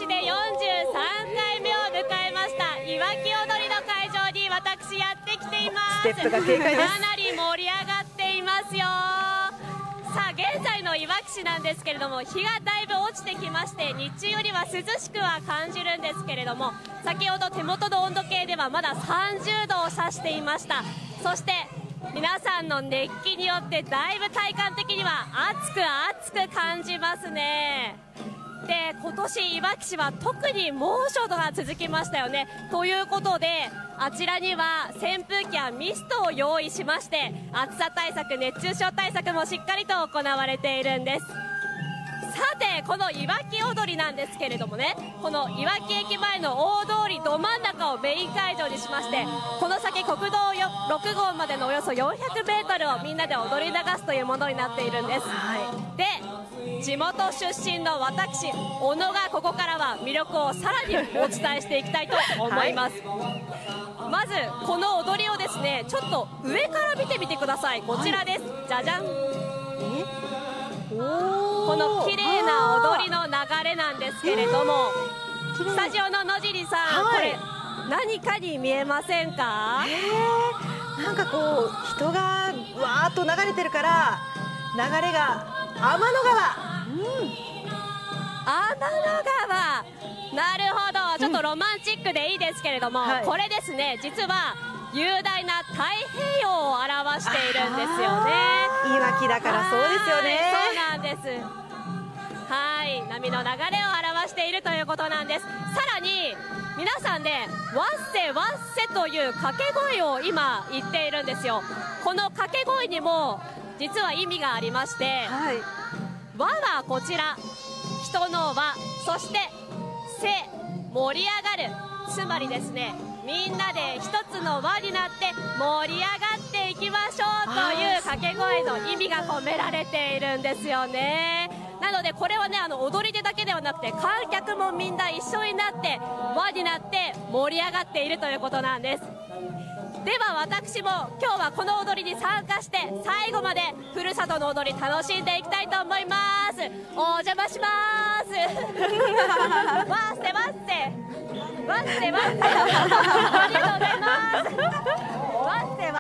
市で43回目を迎えましたいわき踊りの会場に私やってきています。 ステップが軽快です。 かなり盛り上がっていますよ。さあ現在のいわき市なんですけれども、日がだいぶ落ちてきまして日中よりは涼しくは感じるんですけれども、先ほど手元の温度計ではまだ30度を指していました。そして皆さんの熱気によってだいぶ体感的には暑く感じますね。で今年いわき市は特に猛暑が続きましたよね。ということであちらには扇風機やミストを用意しまして、暑さ対策熱中症対策もしっかりと行われているんです。さてこのいわき踊りなんですけれどもね、このいわき駅前の大通りど真ん中をメイン会場にしまして、この先国道6号までのおよそ400メートルをみんなで踊り流すというものになっているんです。で地元出身の私小野がここからは魅力をさらにお伝えしていきたいと思います、まずこの踊りをですねちょっと上から見てみてください。こちらです、じゃじゃん。この綺麗な踊りの流れなんですけれども、スタジオの野尻さん、これ何かに見えませんか？ なんかこう人がわーっと流れてるから流れが天の川、 天の川、なるほど、ちょっとロマンチックでいいですけれども、これですね実は雄大な太平洋を表しているんですよね。 いわきだからそうですよね。 そうなんです。はい、波の流れを表しているということなんです。さらに皆さんでわっせわっせという掛け声を今言っているんですよ。この掛け声にも実は意味がありまして、和はこちら人の和、そしてせ盛り上がる、つまりですねみんなで一つの輪になって盛り上がっていきましょうという掛け声の意味が込められているんですよね。なのでこれはね踊り手だけではなくて観客もみんな一緒になって輪になって盛り上がっているということなんです。では私も今日はこの踊りに参加して最後までふるさとの踊り楽しんでいきたいと思います。お邪魔しますわっせわっせわっせわっせありがとうございます。わっせ